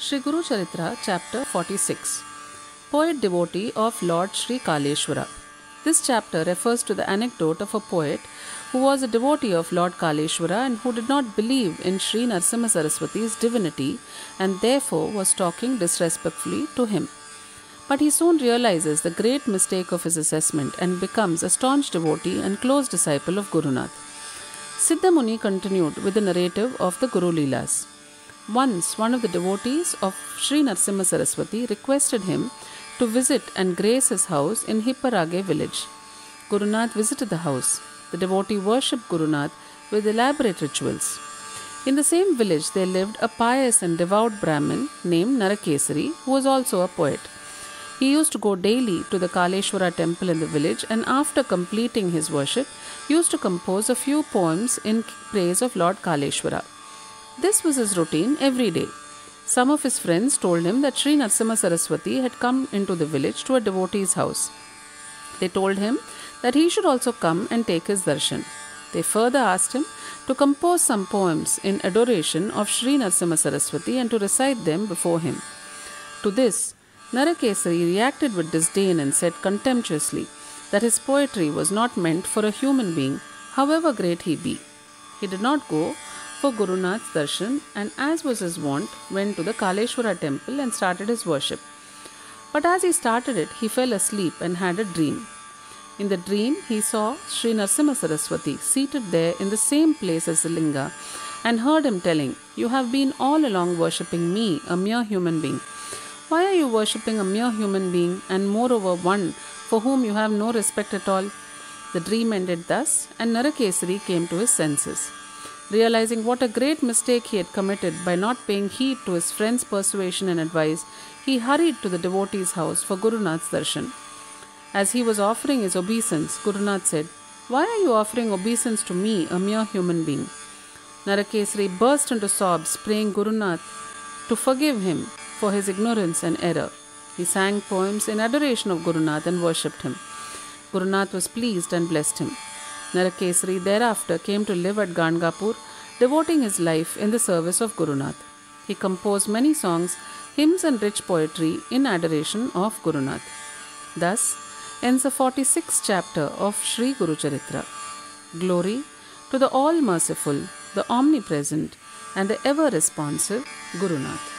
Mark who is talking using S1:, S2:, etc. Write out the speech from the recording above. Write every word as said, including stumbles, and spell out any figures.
S1: Sri Guru Charitra, Chapter forty-six. Poet Devotee of Lord Sri Kaleshwara. This chapter refers to the anecdote of a poet who was a devotee of Lord Kaleshwara and who did not believe in Sri Narasimha Saraswati's divinity and therefore was talking disrespectfully to him. But he soon realizes the great mistake of his assessment and becomes a staunch devotee and close disciple of Guru Nath. Siddha Muni continued with the narrative of the Guru Leelas. Once, one of the devotees of Sri Narasimha Saraswati requested him to visit and grace his house in Hipparage village. Guru Nath visited the house. The devotee worshipped Guru Nath with elaborate rituals. In the same village, there lived a pious and devout Brahmin named Narakesari, who was also a poet. He used to go daily to the Kaleshwara temple in the village and after completing his worship, used to compose a few poems in praise of Lord Kaleshwara. This was his routine every day. Some of his friends told him that Sri Narasimha Saraswati had come into the village to a devotee's house. They told him that he should also come and take his darshan. They further asked him to compose some poems in adoration of Sri Narasimha Saraswati and to recite them before him. To this, Narakesari reacted with disdain and said contemptuously that his poetry was not meant for a human being, however great he be. He did not go for Guru Nath's darshan and, as was his wont, went to the Kaleshwara temple and started his worship. But as he started it, he fell asleep and had a dream. In the dream, he saw Sri Narasimha Saraswati seated there in the same place as the linga and heard him telling, "You have been all along worshipping me, a mere human being. Why are you worshipping a mere human being and moreover one for whom you have no respect at all?" The dream ended thus, and Narakesari came to his senses. Realizing what a great mistake he had committed by not paying heed to his friend's persuasion and advice, he hurried to the devotee's house for Guru Nath's darshan. As he was offering his obeisance, Guru Nath said, "Why are you offering obeisance to me, a mere human being?" Narakesari burst into sobs, praying Guru Nath to forgive him for his ignorance and error. He sang poems in adoration of Guru Nath and worshipped him. Guru Nath was pleased and blessed him. Narakesari thereafter came to live at Gangapur, devoting his life in the service of Guru Nath. He composed many songs, hymns and rich poetry in adoration of Guru Nath. Thus ends the forty-sixth chapter of Sri Guru Charitra. Glory to the all-merciful, the omnipresent and the ever-responsive Guru Nath.